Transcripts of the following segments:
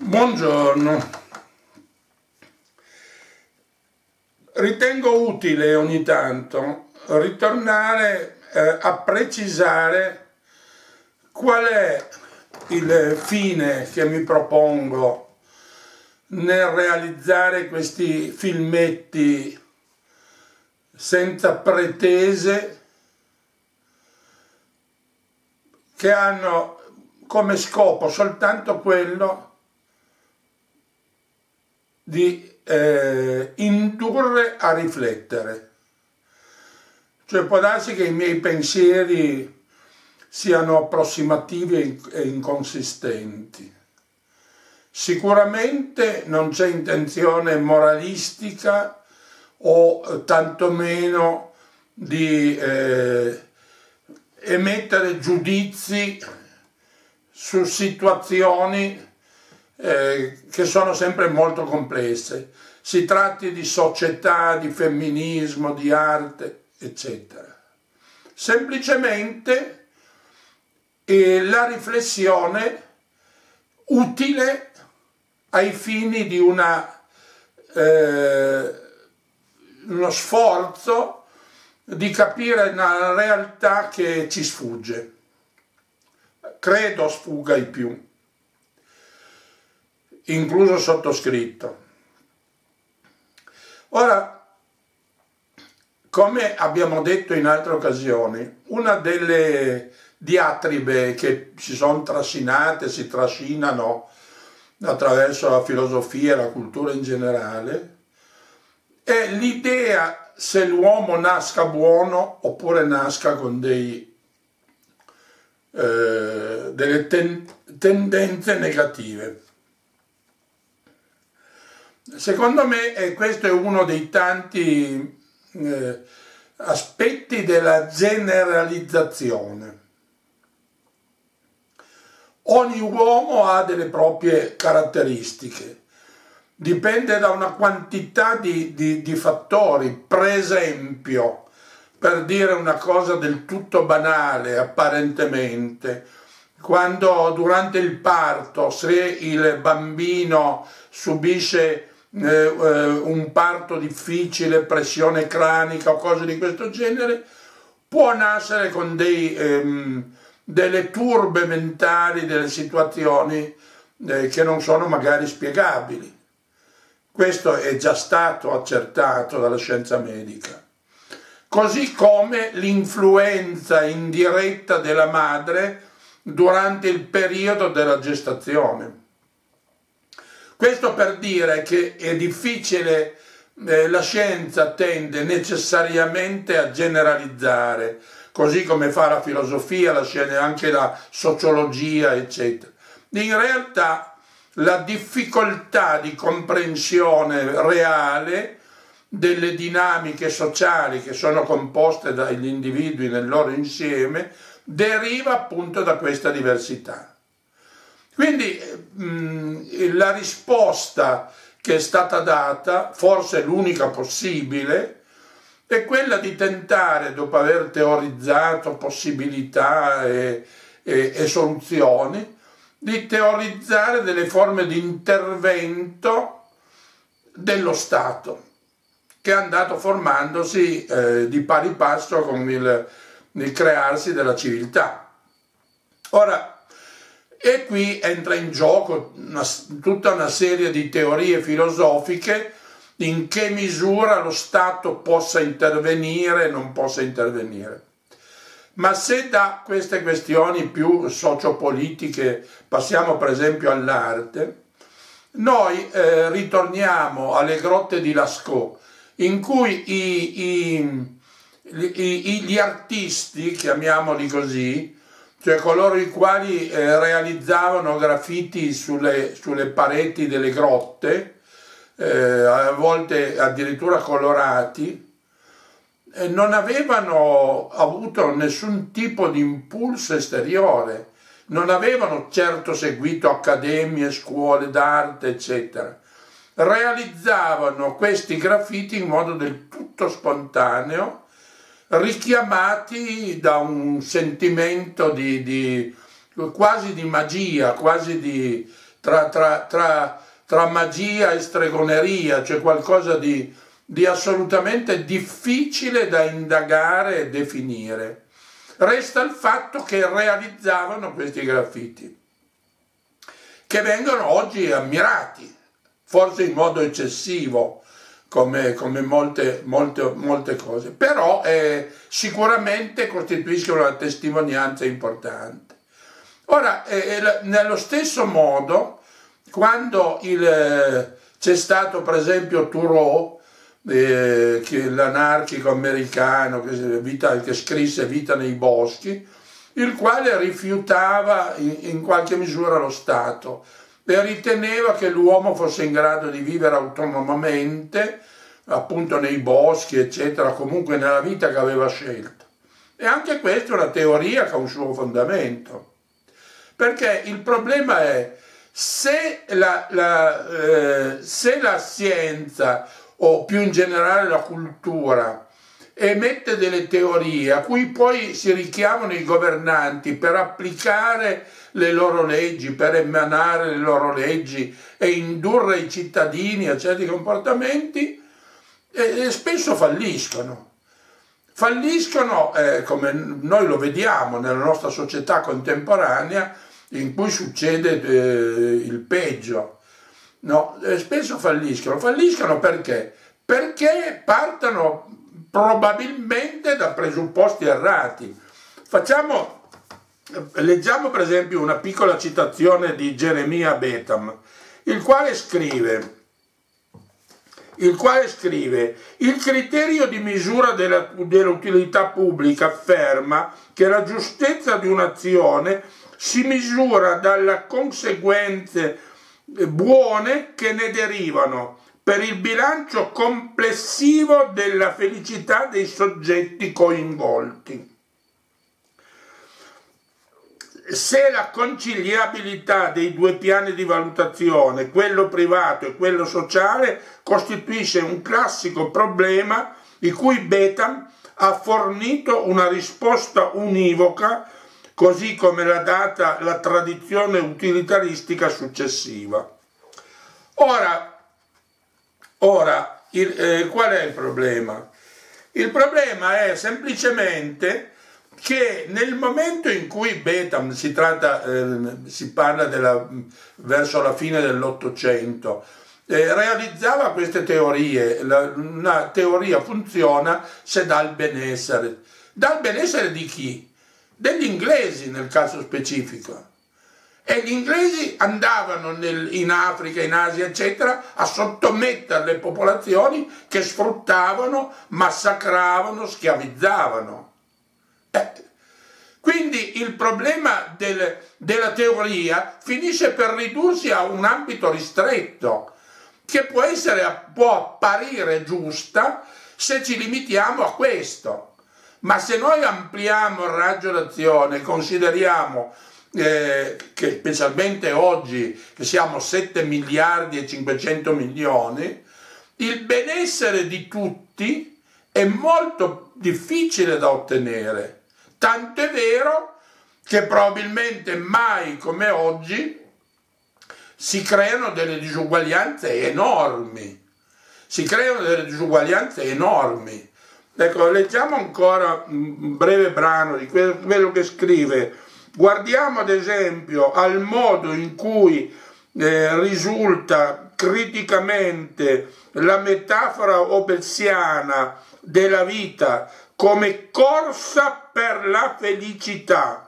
Buongiorno, ritengo utile ogni tanto ritornare a precisare qual è il fine che mi propongo nel realizzare questi filmetti senza pretese che hanno come scopo soltanto quello di indurre a riflettere. Cioè può darsi che i miei pensieri siano approssimativi e inconsistenti. Sicuramente non c'è intenzione moralistica o tantomeno di emettere giudizi su situazioni che sono sempre molto complesse, si tratti di società, di femminismo, di arte, eccetera. Semplicemente la riflessione utile ai fini di uno sforzo di capire una realtà che ci sfugge, credo sfugga ai più, incluso sottoscritto. Ora, come abbiamo detto in altre occasioni, una delle diatribe che si sono trascinate, si trascinano attraverso la filosofia e la cultura in generale, è l'idea se l'uomo nasca buono oppure nasca con delle tendenze negative. Secondo me questo è uno dei tanti aspetti della generalizzazione. Ogni uomo ha delle proprie caratteristiche, dipende da una quantità di fattori. Per esempio, per dire una cosa del tutto banale apparentemente, quando durante il parto, se il bambino subisce un parto difficile, pressione cranica o cose di questo genere, può nascere con delle turbe mentali, delle situazioni che non sono magari spiegabili. Questo è già stato accertato dalla scienza medica. Così come l'influenza indiretta della madre durante il periodo della gestazione. Questo per dire che è difficile, la scienza tende necessariamente a generalizzare, così come fa la filosofia, la scienza, anche la sociologia, eccetera. In realtà la difficoltà di comprensione reale delle dinamiche sociali che sono composte dagli individui nel loro insieme deriva appunto da questa diversità. Quindi la risposta che è stata data, forse l'unica possibile, è quella di tentare, dopo aver teorizzato possibilità e soluzioni, di teorizzare delle forme di intervento dello Stato, che è andato formandosi di pari passo con il crearsi della civiltà. Ora, e qui entra in gioco tutta una serie di teorie filosofiche in che misura lo Stato possa intervenire e non possa intervenire. Ma se da queste questioni più sociopolitiche passiamo per esempio all'arte, noi ritorniamo alle grotte di Lascaux, in cui gli artisti, chiamiamoli così, cioè coloro i quali realizzavano graffiti sulle pareti delle grotte, a volte addirittura colorati, non avevano avuto nessun tipo di impulso esteriore, non avevano certo seguito accademie, scuole d'arte, eccetera. Realizzavano questi graffiti in modo del tutto spontaneo, richiamati da un sentimento quasi di magia, quasi tra magia e stregoneria, c'è qualcosa di assolutamente difficile da indagare e definire. Resta il fatto che realizzavano questi graffiti, che vengono oggi ammirati, forse in modo eccessivo, come molte cose, però sicuramente costituiscono una testimonianza importante. Ora, nello stesso modo, quando c'è stato per esempio Thoreau, l'anarchico americano che scrisse Vita nei boschi, il quale rifiutava in qualche misura lo Stato e riteneva che l'uomo fosse in grado di vivere autonomamente, appunto nei boschi, eccetera, comunque nella vita che aveva scelto. E anche questa è una teoria che ha un suo fondamento, perché il problema è se la scienza, o più in generale la cultura, emette delle teorie a cui poi si richiamano i governanti per applicare le loro leggi, per emanare le loro leggi e indurre i cittadini a certi comportamenti, spesso falliscono. Falliscono come noi lo vediamo nella nostra società contemporanea, in cui succede il peggio. No, spesso falliscono perché? Perché partono probabilmente da presupposti errati. Leggiamo per esempio una piccola citazione di Jeremiah Bentham, il quale scrive: il criterio di misura dell'utilità pubblica afferma che la giustezza di un'azione si misura dalle conseguenze buone che ne derivano per il bilancio complessivo della felicità dei soggetti coinvolti. Se la conciliabilità dei due piani di valutazione, quello privato e quello sociale, costituisce un classico problema di cui Bentham ha fornito una risposta univoca, così come l'ha data la tradizione utilitaristica successiva. Ora, qual è il problema? Il problema è semplicemente che nel momento in cui Bentham, si parla verso la fine dell'Ottocento, realizzava queste teorie, una teoria funziona se dà il benessere. Dà il benessere di chi? Degli inglesi nel caso specifico. E gli inglesi andavano in Africa, in Asia, eccetera, a sottomettere le popolazioni che sfruttavano, massacravano, schiavizzavano. Quindi il problema della teoria finisce per ridursi a un ambito ristretto, che può apparire giusta se ci limitiamo a questo. Ma se noi ampliamo il raggio d'azione, consideriamo che specialmente oggi, che siamo 7 miliardi e 500 milioni, il benessere di tutti è molto difficile da ottenere. Tanto è vero che probabilmente mai come oggi si creano delle disuguaglianze enormi. Ecco, leggiamo ancora un breve brano di quello che scrive. Guardiamo ad esempio al modo in cui risulta criticamente la metafora hobbesiana della vita come corsa per la felicità,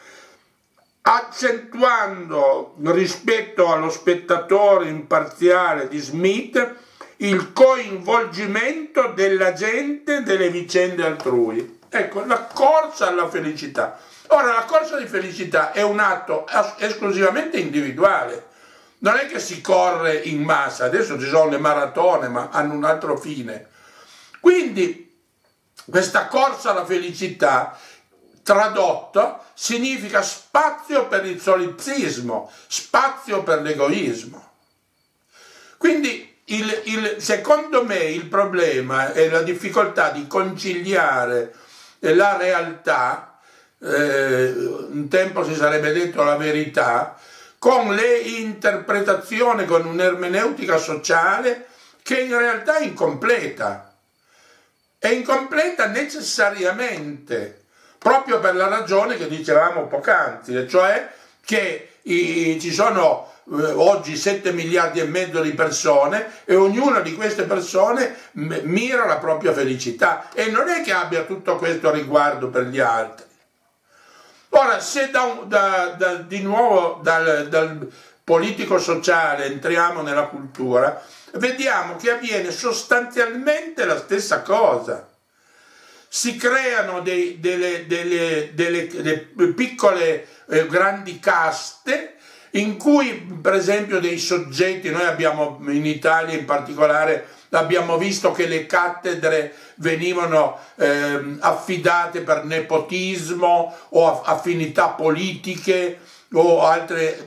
accentuando rispetto allo spettatore imparziale di Smith il coinvolgimento della gente nelle vicende altrui. Ecco, la corsa alla felicità. Ora, la corsa di felicità è un atto esclusivamente individuale. Non è che si corre in massa, adesso ci sono le maratone, ma hanno un altro fine. Quindi, questa corsa alla felicità, tradotto, significa spazio per il solipsismo, spazio per l'egoismo. Quindi, secondo me, il problema è la difficoltà di conciliare la realtà, un tempo si sarebbe detto la verità, con le interpretazioni, con un'ermeneutica sociale che in realtà è incompleta. È incompleta necessariamente, proprio per la ragione che dicevamo poc'anzi, e cioè che ci sono oggi 7 miliardi e mezzo di persone e ognuna di queste persone mira la propria felicità e non è che abbia tutto questo riguardo per gli altri. Ora, se di nuovo dal politico sociale entriamo nella cultura, vediamo che avviene sostanzialmente la stessa cosa. Si creano delle piccole grandi caste in cui, per esempio, dei soggetti, noi abbiamo in Italia in particolare, abbiamo visto che le cattedre venivano affidate per nepotismo o affinità politiche o altre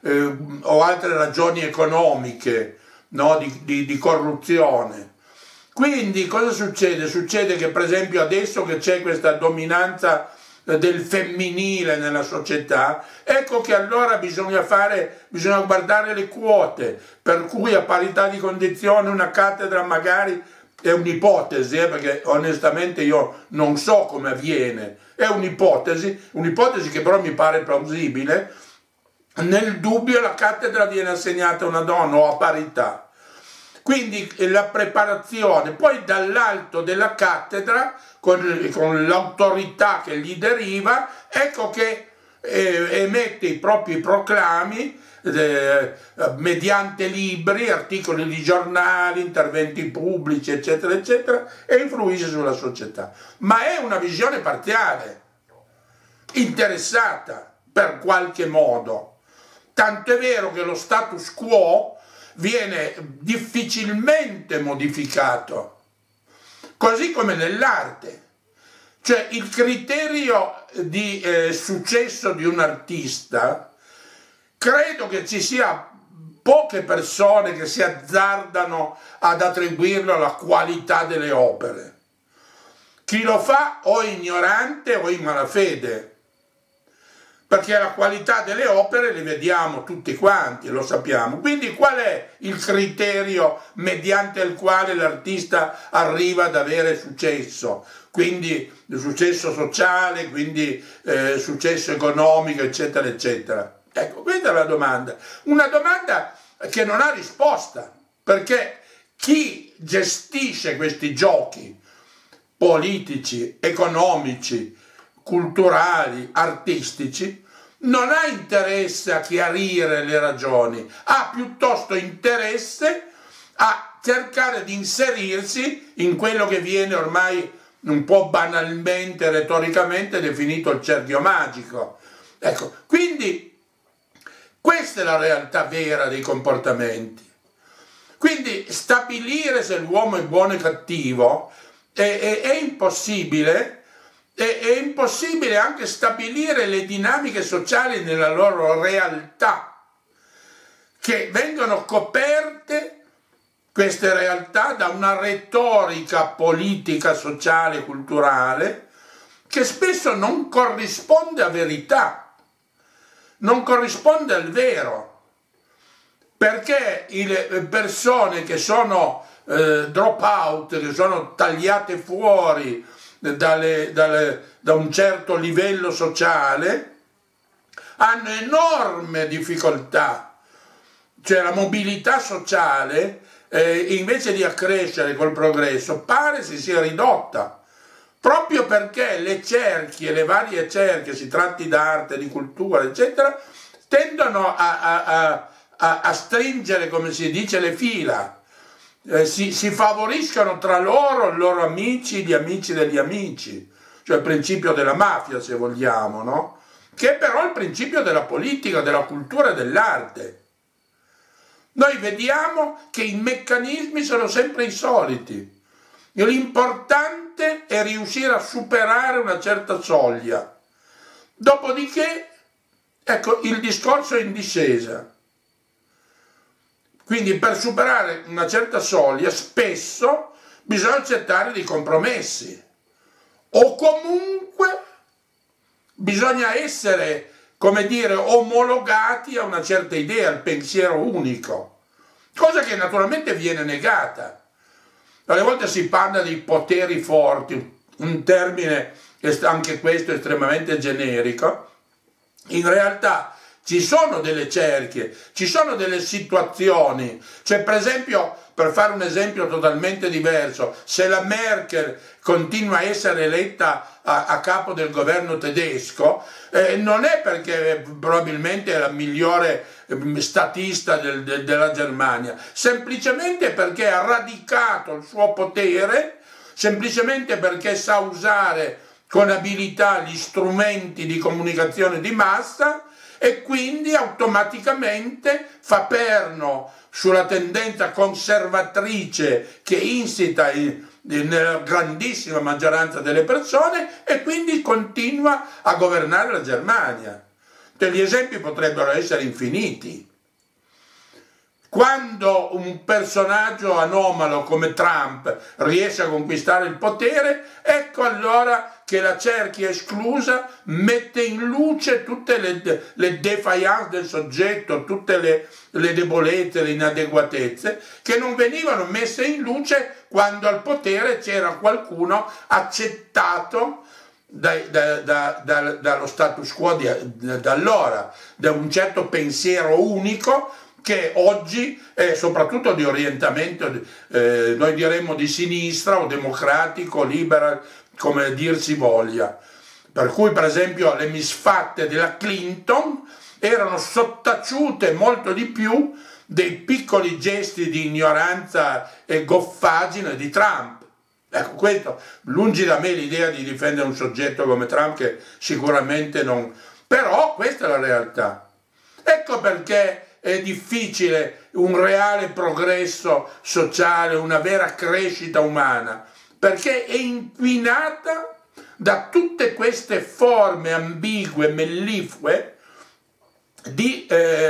ragioni economiche, no? di corruzione. Quindi cosa succede? Succede che per esempio adesso che c'è questa dominanza del femminile nella società, ecco che allora bisogna guardare le quote, per cui a parità di condizioni una cattedra magari è un'ipotesi, perché onestamente io non so come avviene, è un'ipotesi che però mi pare plausibile. Nel dubbio la cattedra viene assegnata a una donna o a parità. Quindi la preparazione, poi dall'alto della cattedra, con l'autorità che gli deriva, ecco che emette i propri proclami mediante libri, articoli di giornali, interventi pubblici, eccetera, eccetera, e influisce sulla società. Ma è una visione parziale, interessata per qualche modo. Tanto è vero che lo status quo viene difficilmente modificato, così come nell'arte. Cioè il criterio di successo di un artista, credo che ci sia poche persone che si azzardano ad attribuirlo alla qualità delle opere. Chi lo fa o è ignorante o in malafede, perché la qualità delle opere le vediamo tutti quanti, lo sappiamo. Quindi qual è il criterio mediante il quale l'artista arriva ad avere successo? Quindi successo sociale, quindi successo economico, eccetera, eccetera. Ecco, questa è la domanda. Una domanda che non ha risposta, perché chi gestisce questi giochi politici, economici, culturali, artistici, non ha interesse a chiarire le ragioni, ha piuttosto interesse a cercare di inserirsi in quello che viene ormai un po' banalmente, retoricamente definito il cerchio magico. Ecco, quindi questa è la realtà vera dei comportamenti. Quindi stabilire se l'uomo è buono e cattivo è impossibile. È impossibile anche stabilire le dinamiche sociali nella loro realtà, che vengono coperte, queste realtà, da una retorica politica, sociale, culturale, che spesso non corrisponde a verità, non corrisponde al vero, perché le persone che sono drop out, che sono tagliate fuori da un certo livello sociale, hanno enorme difficoltà. Cioè la mobilità sociale, invece di accrescere col progresso, pare si sia ridotta, proprio perché le cerchie, le varie cerchie, si tratti d'arte, di cultura, eccetera, tendono a stringere, come si dice, le fila. Si favoriscono tra loro, i loro amici, gli amici degli amici, cioè il principio della mafia, se vogliamo, no? Che è però il principio della politica, della cultura e dell'arte. Noi vediamo che i meccanismi sono sempre i soliti. L'importante è riuscire a superare una certa soglia. Dopodiché, ecco, il discorso è in discesa. Quindi per superare una certa soglia spesso bisogna accettare dei compromessi o comunque bisogna essere come dire, omologati a una certa idea, al pensiero unico, cosa che naturalmente viene negata. Alle volte si parla di poteri forti, un termine anche questo estremamente generico. In realtà ci sono delle cerchie, ci sono delle situazioni, cioè per esempio, per fare un esempio totalmente diverso, se la Merkel continua a essere eletta a capo del governo tedesco, non è perché probabilmente è la migliore statista della Germania, semplicemente perché ha radicato il suo potere, semplicemente perché sa usare con abilità gli strumenti di comunicazione di massa e quindi automaticamente fa perno sulla tendenza conservatrice che insita nella grandissima maggioranza delle persone e quindi continua a governare la Germania. Gli esempi potrebbero essere infiniti. Quando un personaggio anomalo come Trump riesce a conquistare il potere, ecco allora che la cerchia esclusa mette in luce tutte le défaillance del soggetto, tutte le debolezze, le inadeguatezze, che non venivano messe in luce quando al potere c'era qualcuno accettato dallo status quo da allora, da un certo pensiero unico che oggi è soprattutto di orientamento, noi diremmo di sinistra o democratico, liberal, come dir si voglia. Per cui per esempio le misfatte della Clinton erano sottaciute molto di più dei piccoli gesti di ignoranza e goffaggine di Trump. Ecco, questo, lungi da me l'idea di difendere un soggetto come Trump, che sicuramente non... Però questa è la realtà. Ecco perché è difficile un reale progresso sociale, una vera crescita umana, perché è inquinata da tutte queste forme ambigue, melliflue, di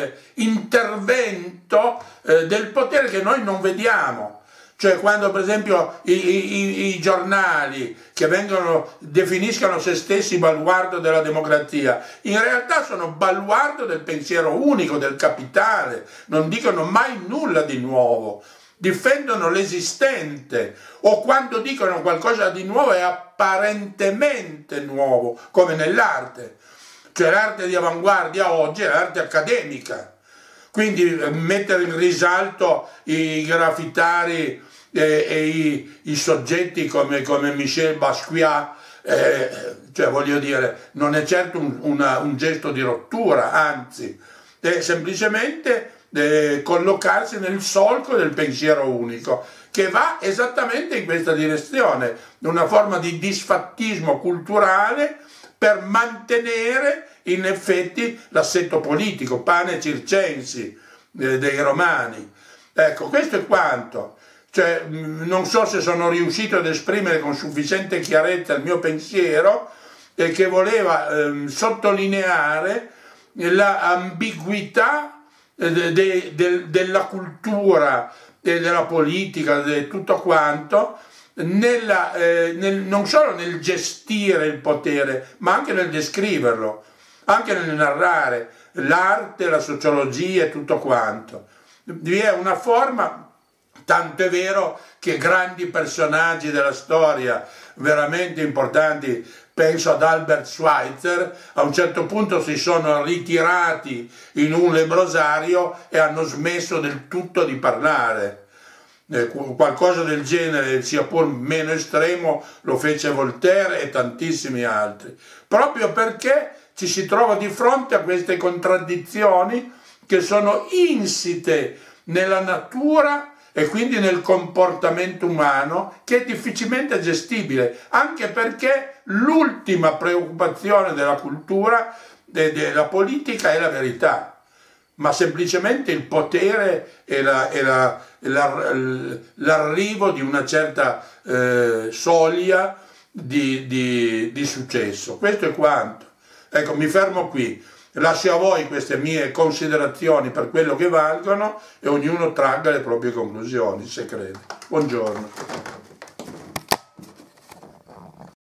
intervento del potere che noi non vediamo. Cioè quando per esempio i giornali che definiscono se stessi baluardo della democrazia, in realtà sono baluardo del pensiero unico, del capitale, non dicono mai nulla di nuovo, difendono l'esistente, o quando dicono qualcosa di nuovo è apparentemente nuovo, come nell'arte. Cioè l'arte di avanguardia oggi è l'arte accademica, quindi mettere in risalto i graffitari e i soggetti come Michel Basquiat, cioè voglio dire, non è certo un gesto di rottura, anzi, è semplicemente collocarsi nel solco del pensiero unico, che va esattamente in questa direzione, una forma di disfattismo culturale per mantenere in effetti l'assetto politico, pane circensi dei romani. Ecco, questo è quanto. Cioè, non so se sono riuscito ad esprimere con sufficiente chiarezza il mio pensiero, che voleva sottolineare l'ambiguità della cultura e della politica, di tutto quanto, non solo nel gestire il potere, ma anche nel descriverlo, anche nel narrare l'arte, la sociologia e tutto quanto. Vi è una forma, tanto è vero che grandi personaggi della storia veramente importanti, penso ad Albert Schweitzer, a un certo punto si sono ritirati in un lebbrosario e hanno smesso del tutto di parlare. Qualcosa del genere, sia pur meno estremo, lo fece Voltaire e tantissimi altri, proprio perché ci si trova di fronte a queste contraddizioni che sono insite nella natura e quindi nel comportamento umano, che è difficilmente gestibile, anche perché l'ultima preoccupazione della cultura e della politica è la verità, ma semplicemente il potere e l'arrivo di una certa soglia di successo. Questo è quanto. Ecco, mi fermo qui. Lascio a voi queste mie considerazioni per quello che valgono e ognuno tragga le proprie conclusioni, se crede. Buongiorno.